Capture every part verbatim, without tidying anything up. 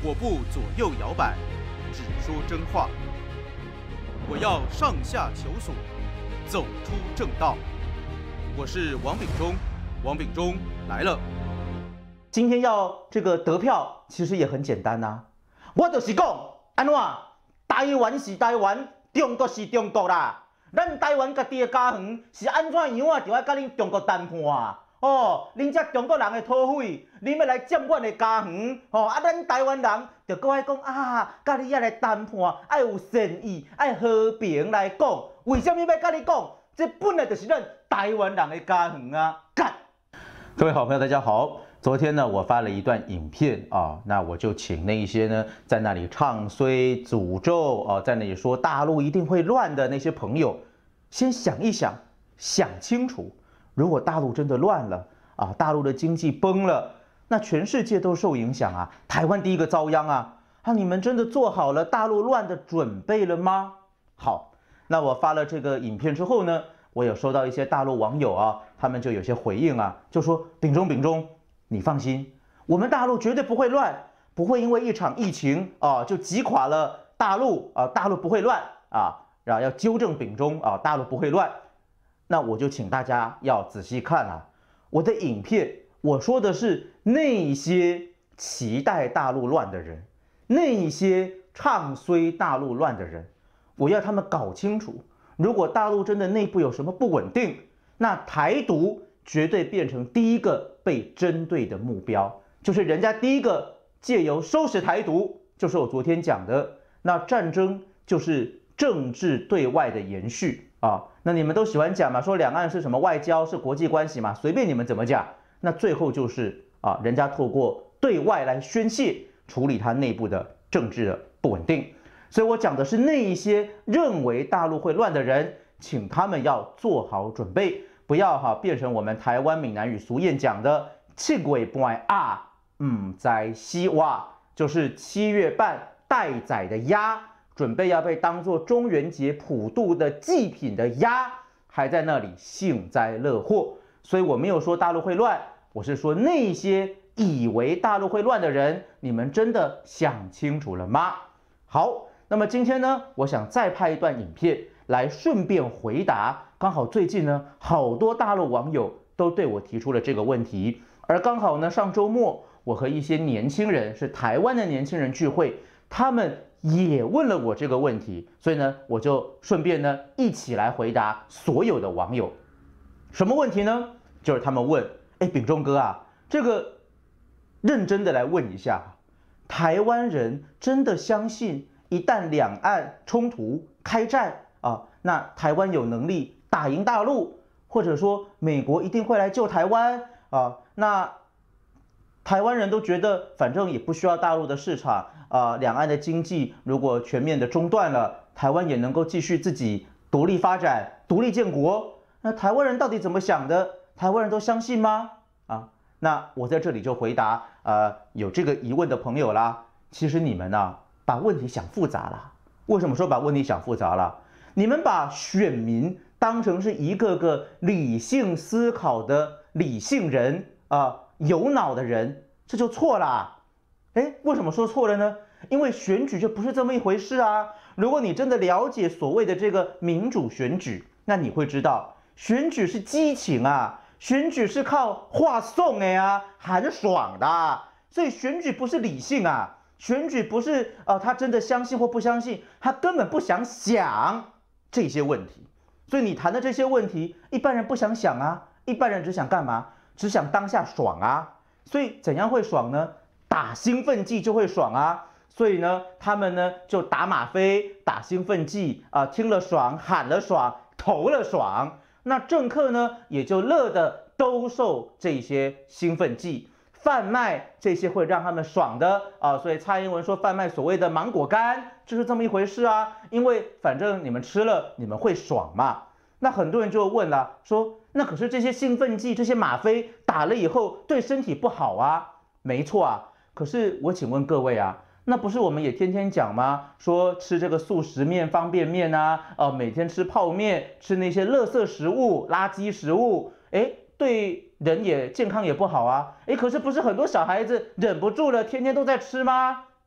我不左右摇摆，只说真话。我要上下求索，走出正道。我是王炳忠，王炳忠来了。 今天要这个得票，其实也很简单呐、啊。我就是讲，安怎台湾是台湾，中国是中国啦。咱台湾家己的家园是安怎样啊，就要甲恁中国谈判啊。哦，恁这中国人的土匪，恁要来占阮的家园，哦啊，咱台湾人就搁爱讲啊，甲你遐来谈判，爱有善意，爱和平来讲。为什么要甲你讲？这本来就是咱台湾人的家园啊！干！各位好朋友，大家好。昨天呢，我发了一段影片啊，那我就请那一些呢，在那里唱衰、诅咒啊，在那里说大陆一定会乱的那些朋友，先想一想，想清楚。如果大陆真的乱了啊，大陆的经济崩了，那全世界都受影响啊，台湾第一个遭殃啊！啊，你们真的做好了大陆乱的准备了吗？好，那我发了这个影片之后呢，我有收到一些大陆网友啊，他们就有些回应啊，就说秉忠秉忠，你放心，我们大陆绝对不会乱，不会因为一场疫情啊就击垮了大陆啊，大陆不会乱啊，然后要纠正秉忠啊，大陆不会乱。那我就请大家要仔细看啊，我的影片我说的是那些期待大陆乱的人，那些唱衰大陆乱的人，我要他们搞清楚，如果大陆真的内部有什么不稳定，那台独绝对变成第一个被针对的目标，就是人家第一个借由收拾台独，就是我昨天讲的，那战争就是政治对外的延续啊。那你们都喜欢讲嘛，说两岸是什么外交，是国际关系嘛，随便你们怎么讲，那最后就是啊，人家透过对外来宣泄，处理他内部的政治的不稳定。所以我讲的是那一些认为大陆会乱的人，请他们要做好准备，不要哈变成我们台湾闽南语俗谚讲的七月半啊，唔在西哇，就是七月半待宰的鸭，准备要被当作中元节普渡的祭品的鸭，还在那里幸灾乐祸。所以我没有说大陆会乱，我是说那些以为大陆会乱的人，你们真的想清楚了吗？好，那么今天呢，我想再拍一段影片来顺便回答，刚好最近呢，好多大陆网友都对我提出了这个问题，而刚好呢，上周末我和一些年轻人，是台湾的年轻人聚会，他们也问了我这个问题，所以呢，我就顺便呢一起来回答所有的网友。什么问题呢？就是他们问，哎，秉忠哥啊，这个认真的来问一下，台湾人真的相信一旦两岸冲突开战啊，那台湾有能力打赢大陆，或者说美国一定会来救台湾啊？那台湾人都觉得反正也不需要大陆的市场啊，两岸的经济如果全面的中断了，台湾也能够继续自己独立发展、独立建国。那台湾人到底怎么想的？台湾人都相信吗？啊，那我在这里就回答呃有这个疑问的朋友啦。其实你们呢、啊、把问题想复杂了。为什么说把问题想复杂了？你们把选民当成是一个个理性思考的理性人啊。有脑的人，这就错啦。哎，为什么说错了呢？因为选举就不是这么一回事啊。如果你真的了解所谓的这个民主选举，那你会知道，选举是激情啊，选举是靠话送的啊，很爽的啊。所以选举不是理性啊，选举不是呃他真的相信或不相信，他根本不想想这些问题。所以你谈的这些问题，一般人不想想啊，一般人只想干嘛？只想当下爽啊，所以怎样会爽呢？打兴奋剂就会爽啊，所以呢，他们呢就打吗啡、打兴奋剂啊、呃，听了爽，喊了爽，投了爽。那政客呢也就乐得兜售这些兴奋剂，贩卖这些会让他们爽的啊、呃。所以蔡英文说贩卖所谓的芒果干，就是这么一回事啊。因为反正你们吃了，你们会爽嘛。那很多人就问了，说那可是这些兴奋剂、这些吗啡打了以后对身体不好啊？没错啊，可是我请问各位啊，那不是我们也天天讲吗？说吃这个速食面、方便面啊，呃，每天吃泡面，吃那些垃圾食物、垃圾食物，哎，对人也健康也不好啊。哎，可是不是很多小孩子忍不住了，天天都在吃吗？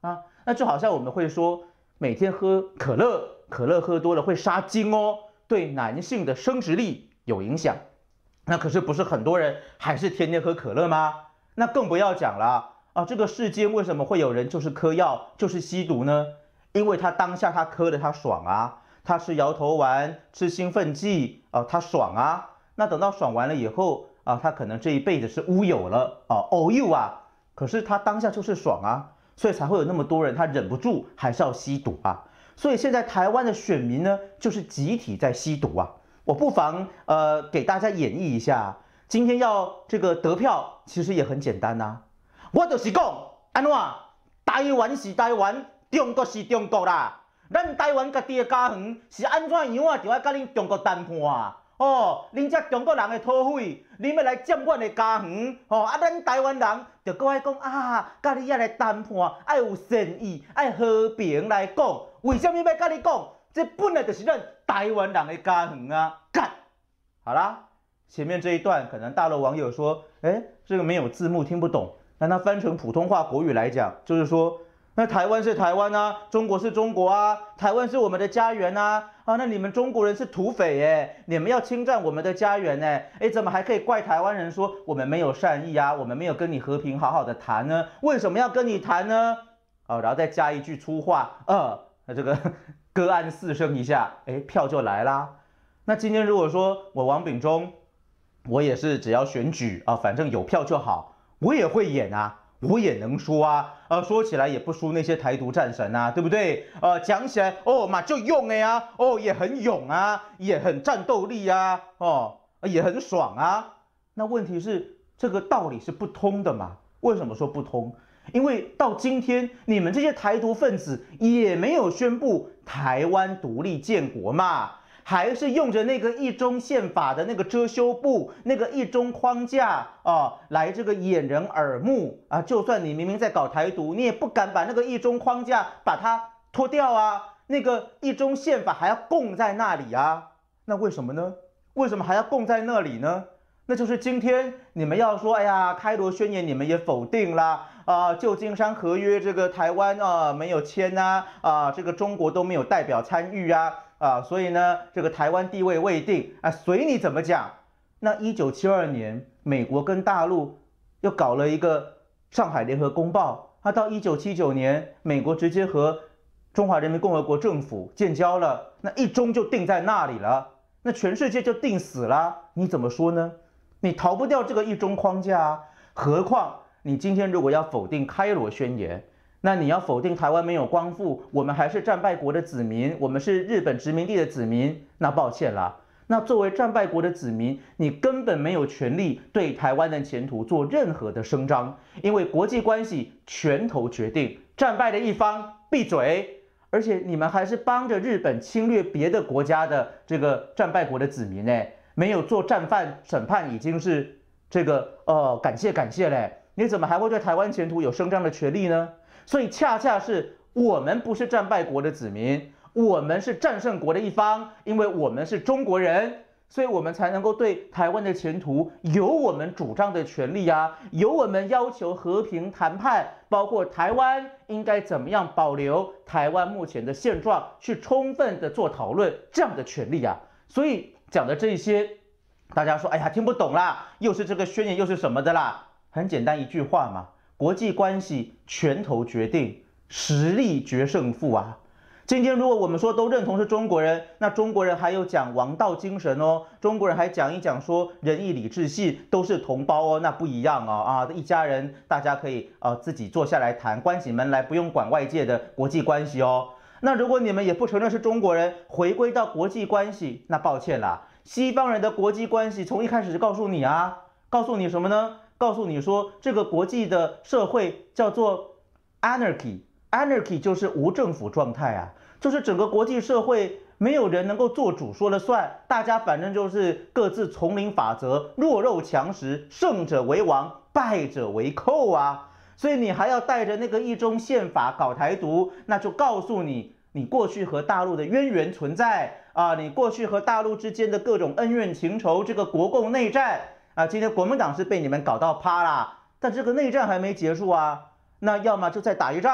啊，那就好像我们会说，每天喝可乐，可乐喝多了会杀精哦，对男性的生殖力有影响。那可是不是很多人还是天天喝可乐吗？那更不要讲了啊！这个世间为什么会有人就是嗑药，就是吸毒呢？因为他当下他嗑的他爽啊，他吃摇头丸，吃兴奋剂啊，他爽啊。那等到爽完了以后啊，他可能这一辈子是乌有了啊，偶有啊。可是他当下就是爽啊，所以才会有那么多人他忍不住还是要吸毒啊。所以现在台湾的选民呢，就是集体在吸毒啊。我不妨呃给大家演绎一下，今天要这个得票，其实也很简单呐、啊。我就是讲，安怎台湾是台湾，中国是中国啦。咱台湾家己的家园是安怎样啊，就要甲恁中国谈判啊。哦，恁这中国人的土匪，恁要来占阮的家园，哦啊，咱台湾人就搁爱讲啊，甲你遐来谈判，爱有善意，爱和平来讲。为什么要甲你讲？这本来就是咱台湾人的家园啊！干，好啦，前面这一段可能大陆网友说，哎，这个没有字幕听不懂，那它翻成普通话国语来讲，就是说，那台湾是台湾啊，中国是中国啊，台湾是我们的家园啊，啊，那你们中国人是土匪耶，你们要侵占我们的家园呢，哎，怎么还可以怪台湾人说我们没有善意啊，我们没有跟你和平好好的谈呢？为什么要跟你谈呢？啊，然后再加一句粗话，呃，那这个。歌案四声一下，哎，票就来啦。那今天如果说我王炳忠，我也是只要选举啊，反正有票就好，我也会演啊，我也能说啊，呃，说起来也不输那些台独战神啊，对不对？呃，讲起来哦嘛就用哎呀，哦也很勇啊，也很战斗力啊，哦也很爽啊。那问题是这个道理是不通的嘛？为什么说不通？因为到今天，你们这些台独分子也没有宣布台湾独立建国嘛，还是用着那个一中宪法的那个遮羞布、那个一中框架啊，来这个掩人耳目啊。就算你明明在搞台独，你也不敢把那个一中框架把它脱掉啊。那个一中宪法还要供在那里啊。那为什么呢？为什么还要供在那里呢？那就是今天你们要说，哎呀，开罗宣言你们也否定啦。啊，旧金山合约这个台湾啊没有签呐，啊，这个中国都没有代表参与啊，啊，所以呢，这个台湾地位未定啊，随你怎么讲。那一九七二年，美国跟大陆又搞了一个上海联合公报，啊，到一九七九年，美国直接和中华人民共和国政府建交了，那一中就定在那里了，那全世界就定死了。你怎么说呢？你逃不掉这个一中框架啊，何况。你今天如果要否定开罗宣言，那你要否定台湾没有光复，我们还是战败国的子民，我们是日本殖民地的子民，那抱歉啦，那作为战败国的子民，你根本没有权利对台湾的前途做任何的声张，因为国际关系拳头决定，战败的一方闭嘴，而且你们还是帮着日本侵略别的国家的这个战败国的子民呢，没有做战犯审判已经是这个呃感谢感谢嘞。你怎么还会对台湾前途有声张的权利呢？所以恰恰是我们不是战败国的子民，我们是战胜国的一方，因为我们是中国人，所以我们才能够对台湾的前途有我们主张的权利啊，有我们要求和平谈判，包括台湾应该怎么样保留台湾目前的现状，去充分的做讨论这样的权利啊。所以讲的这些，大家说，哎呀，听不懂啦，又是这个宣言，又是什么的啦？很简单一句话嘛，国际关系拳头决定，实力决胜负啊。今天如果我们说都认同是中国人，那中国人还有讲王道精神哦，中国人还讲一讲说仁义礼智信都是同胞哦，那不一样哦啊，一家人大家可以啊自己坐下来谈，关起门来不用管外界的国际关系哦。那如果你们也不承认是中国人，回归到国际关系，那抱歉啦，西方人的国际关系从一开始就告诉你啊，告诉你什么呢？告诉你说，这个国际的社会叫做 anarchy，anarchy 就是无政府状态啊，就是整个国际社会没有人能够做主说了算，大家反正就是各自丛林法则，弱肉强食，胜者为王，败者为寇啊。所以你还要带着那个一中宪法搞台独，那就告诉你，你过去和大陆的渊源存在啊，你过去和大陆之间的各种恩怨情仇，这个国共内战。啊，今天国民党是被你们搞到趴啦，但这个内战还没结束啊，那要么就再打一仗，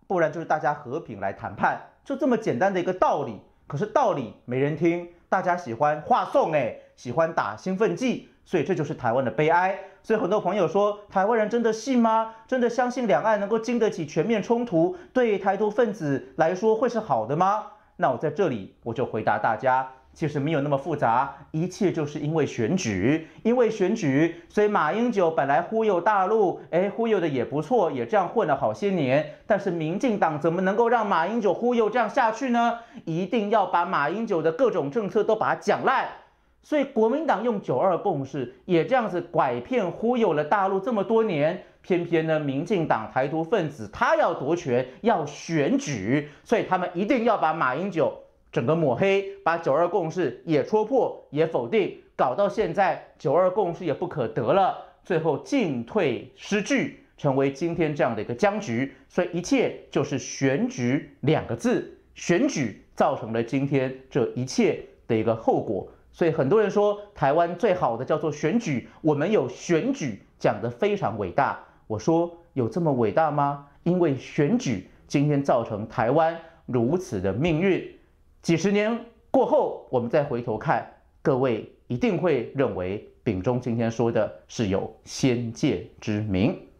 不然就是大家和平来谈判，就这么简单的一个道理。可是道理没人听，大家喜欢话送哎，喜欢打兴奋剂，所以这就是台湾的悲哀。所以很多朋友说，台湾人真的信吗？真的相信两岸能够经得起全面冲突，对台独分子来说会是好的吗？那我在这里我就回答大家，其实没有那么复杂，一切就是因为选举，因为选举，所以马英九本来忽悠大陆，哎，忽悠的也不错，也这样混了好些年。但是民进党怎么能够让马英九忽悠这样下去呢？一定要把马英九的各种政策都把它讲烂。所以国民党用九二共识也这样子拐骗忽悠了大陆这么多年，偏偏呢，民进党台独分子他要夺权，要选举，所以他们一定要把马英九整个抹黑，把九二共识也戳破，也否定，搞到现在九二共识也不可得了，最后进退失据，成为今天这样的一个僵局。所以一切就是选举两个字，选举造成了今天这一切的一个后果。所以很多人说台湾最好的叫做选举，我们有选举讲得非常伟大。我说有这么伟大吗？因为选举今天造成台湾如此的命运。几十年过后，我们再回头看，各位一定会认为秉忠今天说的是有先见之明。